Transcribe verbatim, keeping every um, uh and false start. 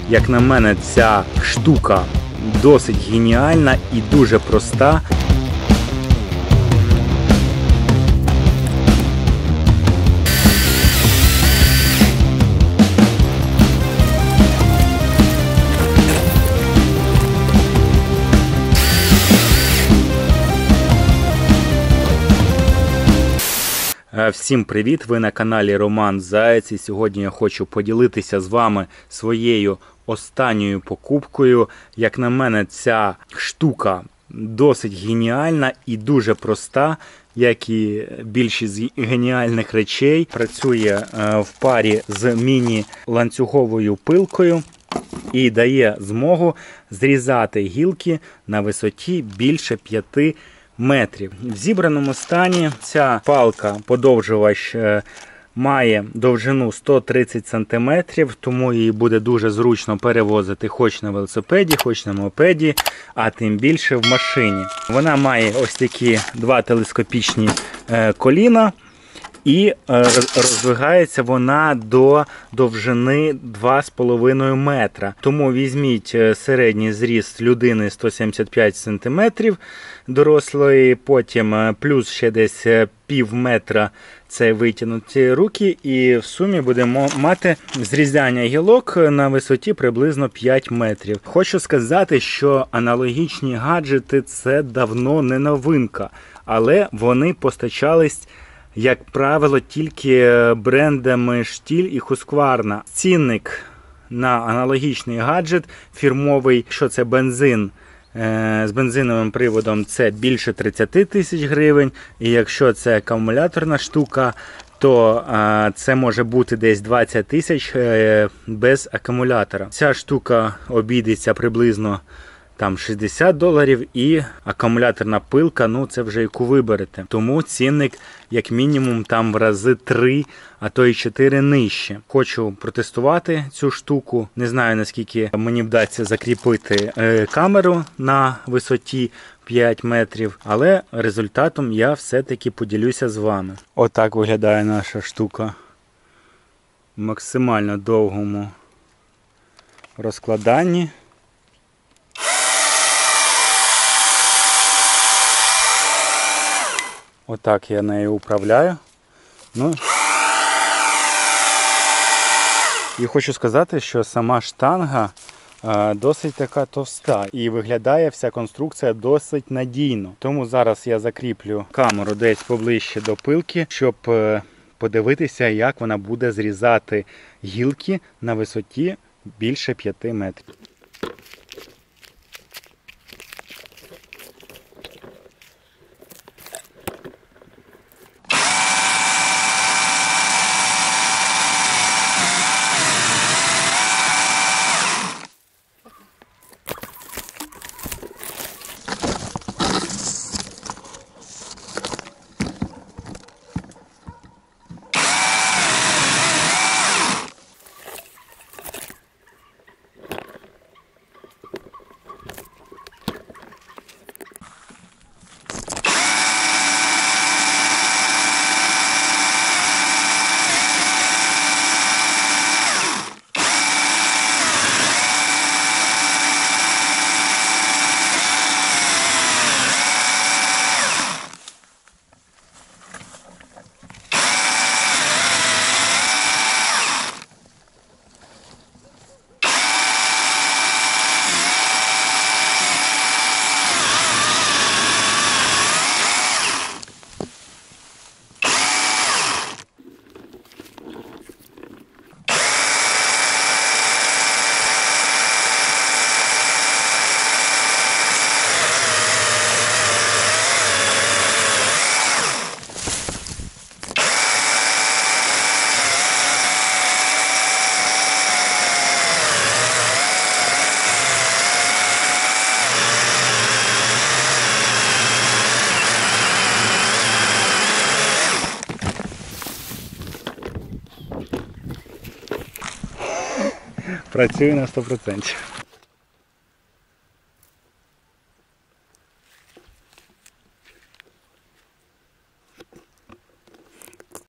Як на мене, ця штука досить геніальна і дуже проста. Всім привіт! Ви на каналі Роман Заєць, і сьогодні я хочу поділитися з вами своєю останньою покупкою. Як на мене, ця штука досить геніальна і дуже проста, як і більшість геніальних речей. Працює в парі з міні-ланцюговою пилкою і дає змогу зрізати гілки на висоті більше п'яти метрів. В зібраному стані ця палка-подовжувач має довжину сто тридцять сантиметрів, тому її буде дуже зручно перевозити хоч на велосипеді, хоч на мопеді, а тим більше в машині. Вона має ось такі два телескопічні коліна і роздвигається вона до довжини два з половиною метра. Тому візьміть середній зріст людини сто сімдесят п'ять сантиметрів дорослої, потім плюс ще десь пів метра це витягнуті руки, і в сумі будемо мати зрізання гілок на висоті приблизно п'ять метрів. Хочу сказати, що аналогічні гаджети – це давно не новинка, але вони постачались, як правило, тільки брендами Штіль і Husqvarna. Цінник на аналогічний гаджет фірмовий, що це бензин, з бензиновим приводом, це більше тридцять тисяч гривень, і якщо це акумуляторна штука, то а, це може бути десь двадцять тисяч е, без акумулятора. Ця штука обійдеться приблизно там шістдесят доларів, і акумуляторна пилка, ну це вже яку виберете. Тому цінник як мінімум там в рази три, а то й чотири нижче. Хочу протестувати цю штуку. Не знаю, наскільки мені вдасться закріпити е, камеру на висоті п'ять метрів, але результатом я все-таки поділюся з вами. Отак виглядає наша штука в максимально довгому розкладанні. Отак я нею управляю. Ну, і хочу сказати, що сама штанга а, досить така товста. І виглядає вся конструкція досить надійно. Тому зараз я закріплю камеру десь поближче до пилки, щоб е, подивитися, як вона буде зрізати гілки на висоті більше п'яти метрів. Працює на сто відсотків.